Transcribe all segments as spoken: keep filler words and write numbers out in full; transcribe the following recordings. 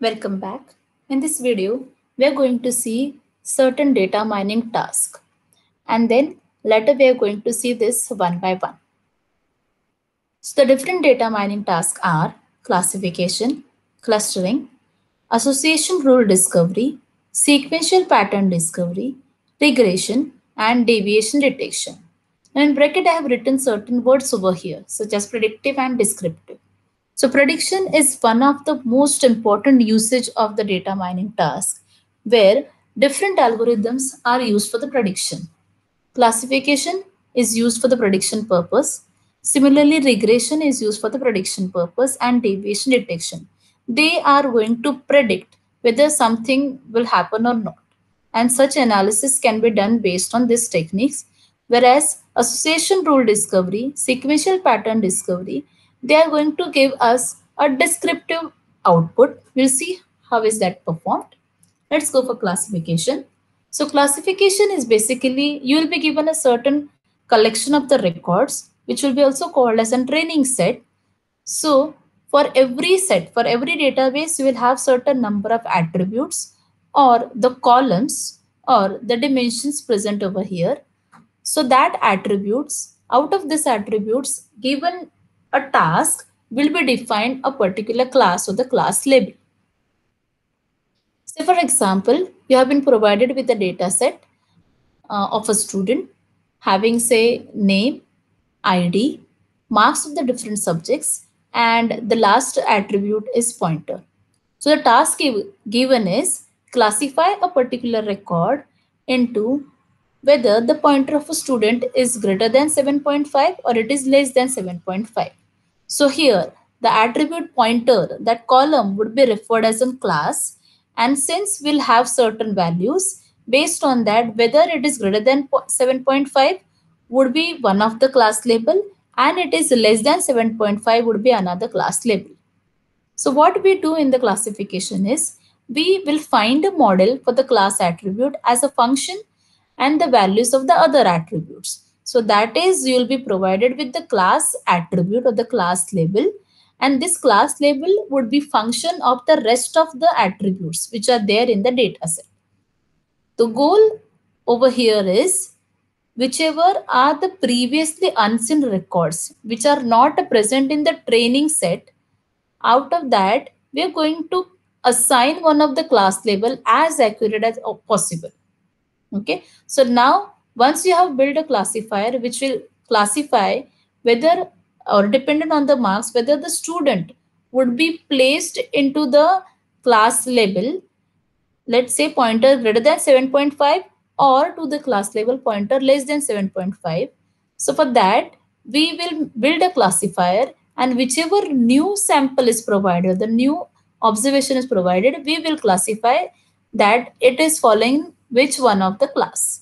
Welcome back. In this video, we are going to see certain data mining task, and then later we are going to see this one by one. So the different data mining tasks are classification, clustering, association rule discovery, sequential pattern discovery, regression, and deviation detection. Now in bracket, I have written certain words over here, such as predictive and descriptive. So prediction is one of the most important usage of the data mining task, where different algorithms are used for the prediction. Classification is used for the prediction purpose. Similarly, regression is used for the prediction purpose and deviation detection. They are going to predict whether something will happen or not. And such analysis can be done based on these techniques. Whereas association rule discovery, sequential pattern discovery, they are going to give us a descriptive output. We'll see how is that performed. Let's go for classification. So classification is basically you will be given a certain collection of the records, which will be also called as a training set. So for every set, for every database, you will have certain number of attributes or the columns or the dimensions present over here. So that attributes, out of these attributes, given a task will be defined a particular class or the class label. Say for example, you have been provided with a data set uh, of a student having say name, I D, marks of the different subjects, and the last attribute is pointer. So the task give, given is classify a particular record into whether the pointer of a student is greater than seven point five or it is less than seven point five. So here the attribute pointer, that column would be referred as a class, and since we'll have certain values based on that whether it is greater than seven point five would be one of the class label and it is less than seven point five would be another class label. So what we do in the classification is we will find a model for the class attribute as a function and the values of the other attributes. So that is you will be provided with the class attribute or the class label, and this class label would be function of the rest of the attributes which are there in the data set. The goal over here is whichever are the previously unseen records which are not present in the training set, out of that we are going to assign one of the class label as accurate as possible. Okay, so now once you have built a classifier which will classify whether or dependent on the marks whether the student would be placed into the class label, let's say pointer greater than seven point five or to the class level pointer less than seven point five. So for that we will build a classifier, and whichever new sample is provided, the new observation is provided, we will classify that it is following which one of the class.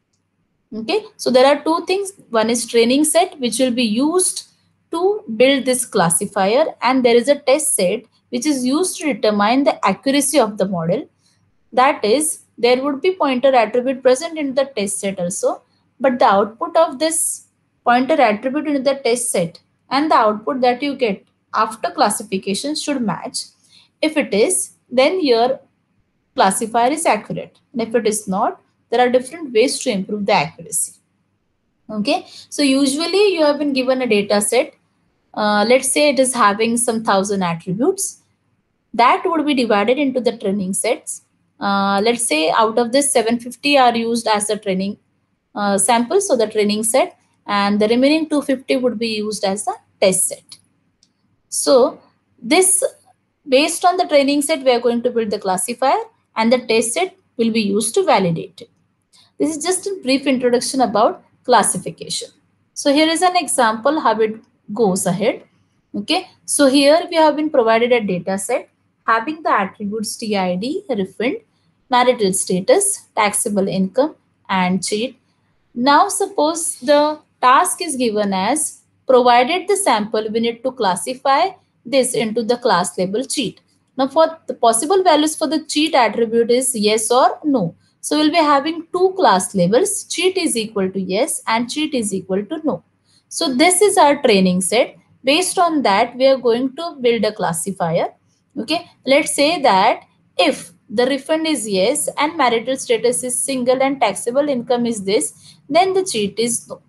Okay, so there are two things. One is training set which will be used to build this classifier, and there is a test set which is used to determine the accuracy of the model. That is, there would be pointer attribute present in the test set also, but the output of this pointer attribute in the test set and the output that you get after classification should match. If it is, then your classifier is accurate. And if it is not, there are different ways to improve the accuracy. Okay, so usually you have been given a data set. Uh, let's say it is having some thousand attributes. That would be divided into the training sets. Uh, let's say out of this seven hundred fifty are used as a training uh, sample, so the training set, and the remaining two hundred fifty would be used as a test set. So this, based on the training set, we are going to build the classifier, and the test set will be used to validate it. This is just a brief introduction about classification. So here is an example how it goes ahead. Okay, so here we have been provided a data set having the attributes T I D, refund, marital status, taxable income, and cheat. Now suppose the task is given as provided the sample, we need to classify this into the class label cheat. Now for the possible values for the cheat attribute is yes or no. So we'll be having two class labels, cheat is equal to yes and cheat is equal to no. So this is our training set. Based on that, we are going to build a classifier. Okay, let's say that if the refund is yes and marital status is single and taxable income is this, then the cheat is no.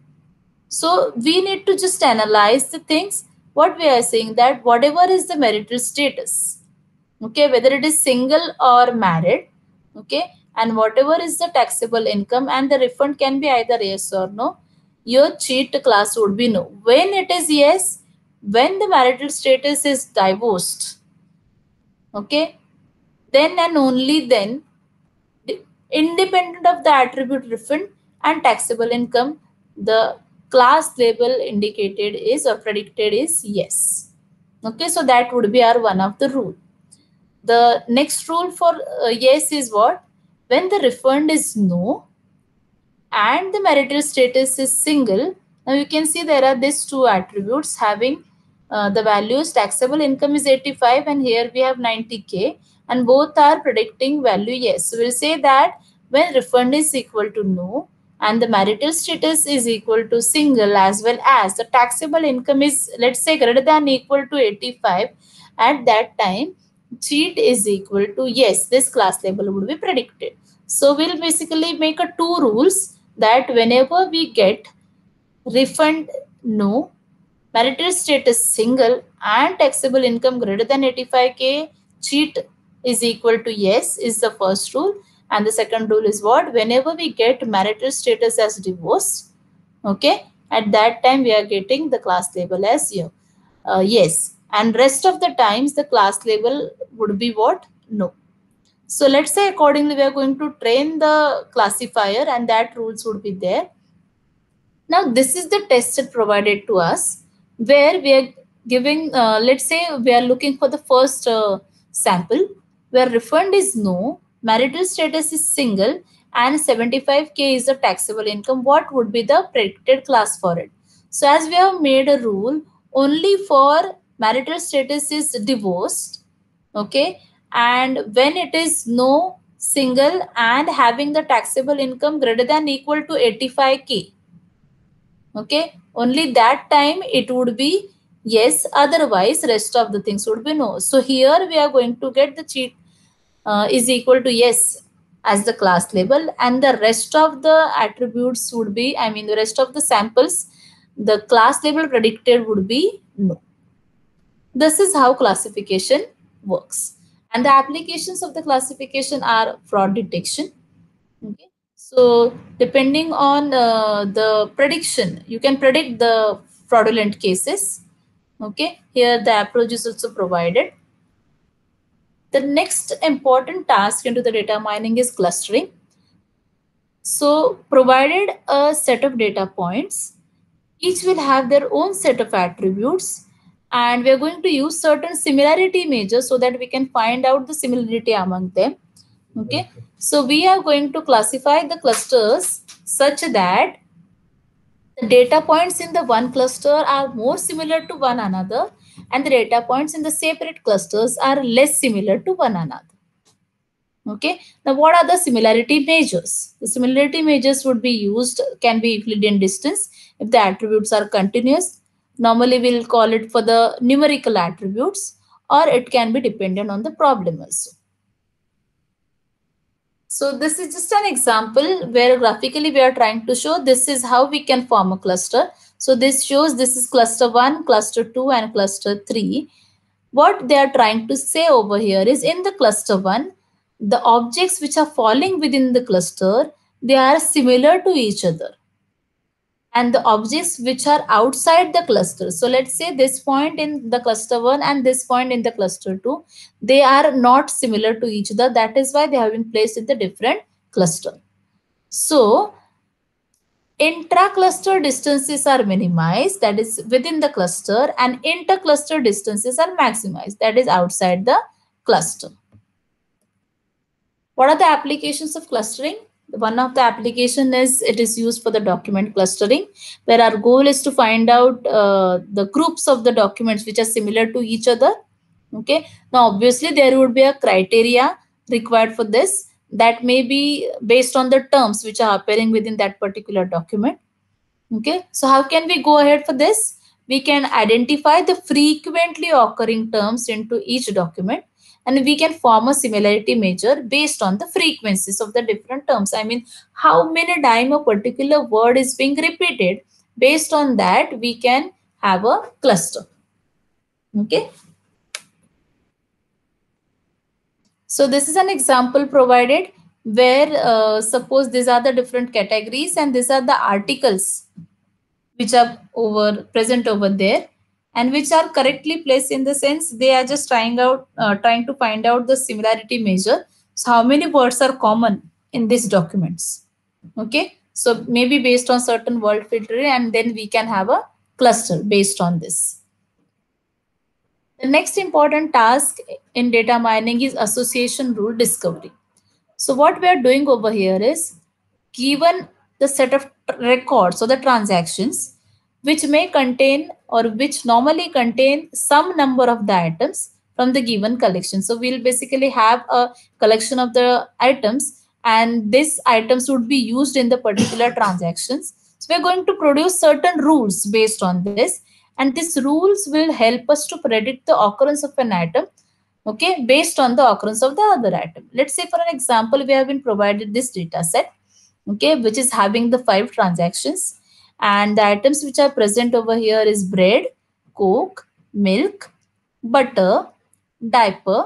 So we need to just analyze the things. What we are saying that whatever is the marital status, okay, whether it is single or married, okay, and whatever is the taxable income, and the refund can be either yes or no, your cheat class would be no. When it is yes, when the marital status is divorced, okay, then and only then, independent of the attribute refund and taxable income, the class label indicated is or predicted is yes. Okay, so that would be our one of the rule. The next rule for uh, yes is what? When the refund is no and the marital status is single. Now you can see there are these two attributes having uh, the values. Taxable income is eighty-five and here we have ninety K, and both are predicting value yes. So we'll say that when refund is equal to no and the marital status is equal to single, as well as the taxable income is, let's say, greater than equal to eighty-five, at that time cheat is equal to yes, this class label would be predicted. So we'll basically make a two rules that whenever we get refund no, marital status single, and taxable income greater than eighty-five K, cheat is equal to yes is the first rule. And the second rule is what? Whenever we get marital status as divorce, okay, at that time we are getting the class label as you. Uh, yes, and rest of the times the class label would be what? No. So let's say accordingly we are going to train the classifier and that rules would be there. Now this is the test set provided to us where we are giving, uh, let's say we are looking for the first uh, sample where refund is no, marital status is single, and seventy-five K is the taxable income. What would be the predicted class for it? So as we have made a rule only for marital status is divorced, okay, and when it is no, single, and having the taxable income greater than equal to eighty-five K, okay, only that time it would be yes, otherwise rest of the things would be no. So here we are going to get the cheat uh, is equal to yes as the class label, and the rest of the attributes would be, I mean the rest of the samples, the class label predicted would be no. This is how classification works, and the applications of the classification are fraud detection. Okay, so depending on uh, the prediction, you can predict the fraudulent cases. Okay, here the approach is also provided. The next important task into the data mining is clustering. So provided a set of data points, each will have their own set of attributes, and we are going to use certain similarity measures so that we can find out the similarity among them. Okay, so we are going to classify the clusters such that the data points in the one cluster are more similar to one another and the data points in the separate clusters are less similar to one another. Okay, now what are the similarity measures? The similarity measures would be used, can be Euclidean distance if the attributes are continuous. Normally we'll call it for the numerical attributes, or it can be dependent on the problem also. So this is just an example where graphically we are trying to show this is how we can form a cluster. So this shows this is cluster one, cluster two, and cluster three. What they are trying to say over here is in the cluster one, the objects which are falling within the cluster, they are similar to each other. And the objects which are outside the cluster, so let's say this point in the cluster one and this point in the cluster two, they are not similar to each other. That is why they have been placed in the different cluster. So intra-cluster distances are minimized, that is within the cluster, and inter-cluster distances are maximized, that is outside the cluster. What are the applications of clustering? One of the application is it is used for the document clustering, where our goal is to find out uh, the groups of the documents which are similar to each other. Okay, now obviously there would be a criteria required for this that may be based on the terms which are appearing within that particular document. Okay, so how can we go ahead for this? We can identify the frequently occurring terms into each document. and we can form a similarity measure based on the frequencies of the different terms. I mean, how many times a particular word is being repeated. Based on that, we can have a cluster. Okay. So this is an example provided where uh, suppose these are the different categories and these are the articles which are over present over there and which are correctly placed in the sense they are just trying out uh, trying to find out the similarity measure. So how many words are common in these documents? Okay, so maybe based on certain word filtering, and then we can have a cluster based on this. The next important task in data mining is association rule discovery. So what we are doing over here is, given the set of records or the transactions which may contain or which normally contain some number of the items from the given collection. So we'll basically have a collection of the items and these items would be used in the particular transactions. So we're going to produce certain rules based on this, and these rules will help us to predict the occurrence of an item, okay, based on the occurrence of the other item. Let's say for an example, we have been provided this data set, okay, which is having the five transactions, and the items which are present over here is bread, coke, milk, butter, diaper.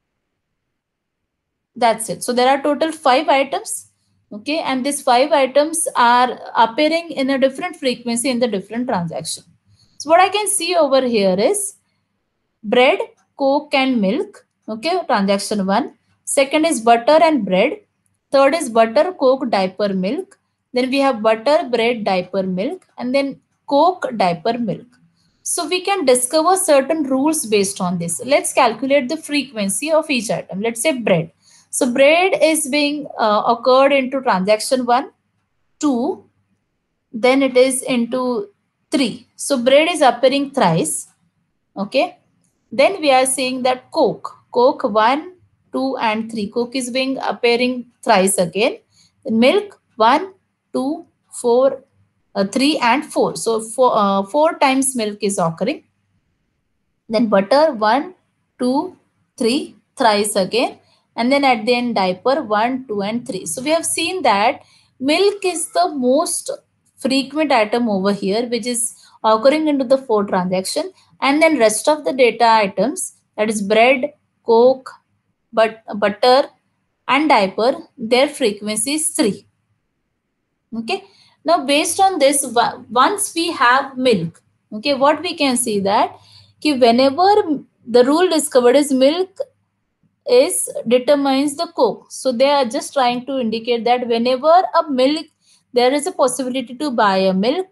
That's it. So there are total five items, okay, and these five items are appearing in a different frequency in the different transaction. So what I can see over here is bread, coke and milk, okay, transaction one. Second is butter and bread. Third is butter, coke, diaper, milk. Then we have butter, bread, diaper, milk, and then coke, diaper, milk. So we can discover certain rules based on this. Let's calculate the frequency of each item. Let's say bread. So bread is being uh, occurred into transaction one, two, then it is into three. So bread is appearing thrice. Okay. Then we are seeing that coke, coke one, two and three. Coke is being appearing thrice again. Then milk one, two, four, uh, three and four. So four, uh, four times milk is occurring. Then butter one, two, three, thrice again. And then at the end diaper one, two and three. So we have seen that milk is the most frequent item over here, which is occurring into the four transaction, and then rest of the data items, that is bread, coke, but butter and diaper, their frequency is three. Okay, now based on this, once we have milk, okay, what we can see that ki whenever the rule discovered is milk is determines the coke. So they are just trying to indicate that whenever a milk, there is a possibility to buy a milk,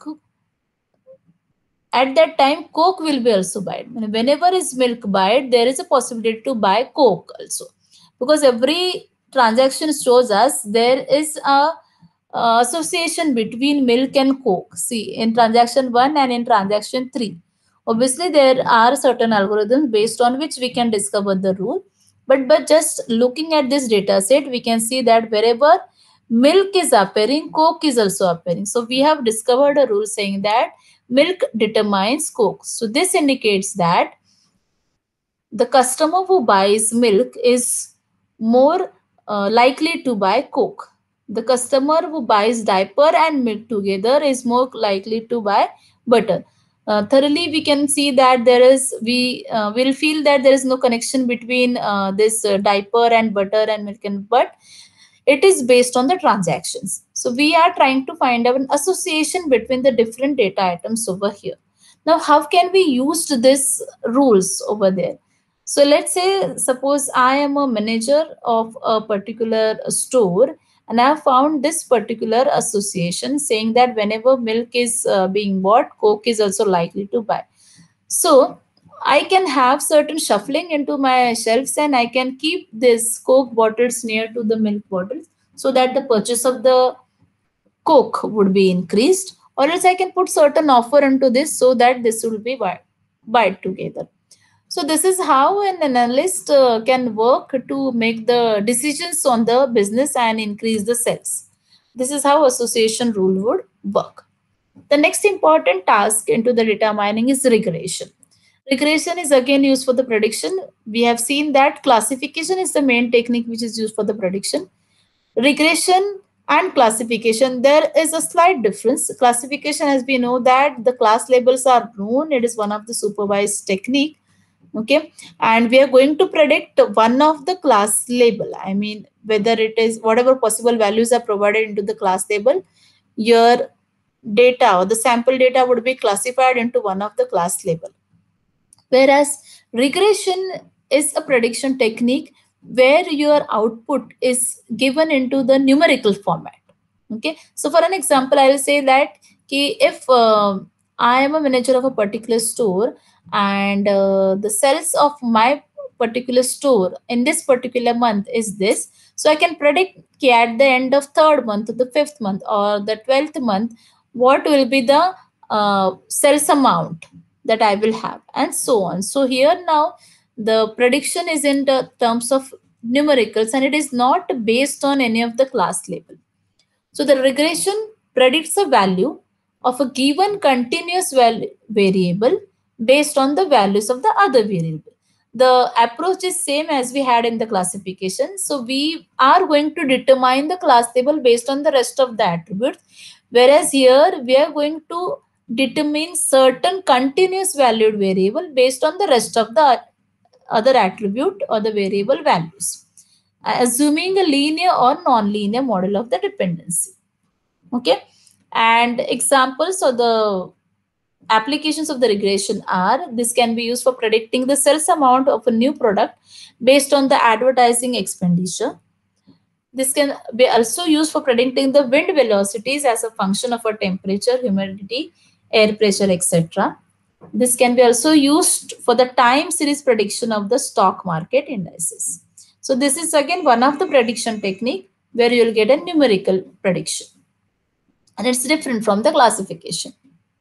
at that time coke will be also bought. Whenever is milk bought, there is a possibility to buy coke also, because every transaction shows us there is a uh, association between milk and coke. See, in transaction one and in transaction three, obviously there are certain algorithms based on which we can discover the rule, but but just looking at this data set, we can see that wherever milk is appearing, coke is also appearing. So we have discovered a rule saying that milk determines coke. So this indicates that the customer who buys milk is more uh, likely to buy coke. The customer who buys diaper and milk together is more likely to buy butter. Uh, thoroughly, we can see that there is, we uh, will feel that there is no connection between uh, this uh, diaper and butter and milk, and but it is based on the transactions. So we are trying to find out an association between the different data items over here. Now, how can we use this rules over there? So let's say, suppose I am a manager of a particular store and I have found this particular association saying that whenever milk is uh, being bought, coke is also likely to buy. So I can have certain shuffling into my shelves and I can keep this coke bottles near to the milk bottles so that the purchase of the coke would be increased, or else I can put certain offer into this so that this will be buy together. So this is how an analyst uh, can work to make the decisions on the business and increase the sales. This is how association rule would work. The next important task into the data mining is regression. Regression is again used for the prediction. We have seen that classification is the main technique which is used for the prediction. Regression and classification, there is a slight difference. Classification, as we know that the class labels are known, it is one of the supervised technique. Okay, and we are going to predict one of the class label. I mean, whether it is whatever possible values are provided into the class label, your data or the sample data would be classified into one of the class label. Whereas regression is a prediction technique where your output is given into the numerical format. Okay, so for an example, I will say that if uh, I am a manager of a particular store and uh, the sales of my particular store in this particular month is this, so I can predict at the end of third month, the fifth month, or the twelfth month, what will be the uh, sales amount that I will have, and so on. So here now the prediction is in the terms of numericals and it is not based on any of the class label. So the regression predicts a value of a given continuous variable based on the values of the other variable. The approach is same as we had in the classification. So we are going to determine the class label based on the rest of the attributes. Whereas here we are going to determine certain continuous valued variable based on the rest of the other attribute or the variable values, assuming a linear or non-linear model of the dependency. Okay, and examples of the applications of the regression are, this can be used for predicting the sales amount of a new product based on the advertising expenditure. This can be also used for predicting the wind velocities as a function of a temperature, humidity, air pressure, et cetera. This can be also used for the time series prediction of the stock market indices. So this is again one of the prediction technique where you will get a numerical prediction. And it's different from the classification.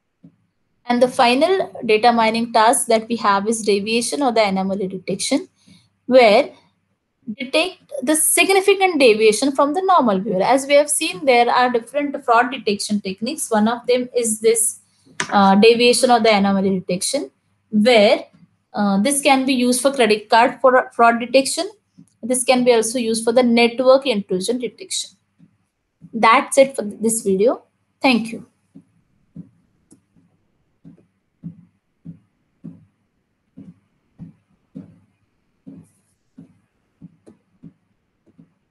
And the final data mining task that we have is deviation or the anomaly detection, where detect the significant deviation from the normal behavior. As we have seen, there are different fraud detection techniques. One of them is this uh, deviation or the anomaly detection, where uh, this can be used for credit card for fraud detection. This can be also used for the network intrusion detection. That's it for this video. Thank you.